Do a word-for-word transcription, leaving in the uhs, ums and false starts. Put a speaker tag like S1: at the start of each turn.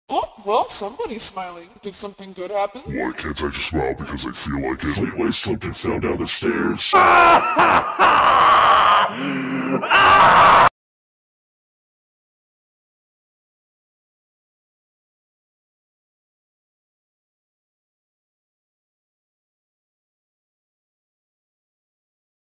S1: Oh, well, somebody's smiling. Did something good happen?
S2: Why can't I just smile because I feel like it?
S3: Fleetway slipped and fell down the stairs.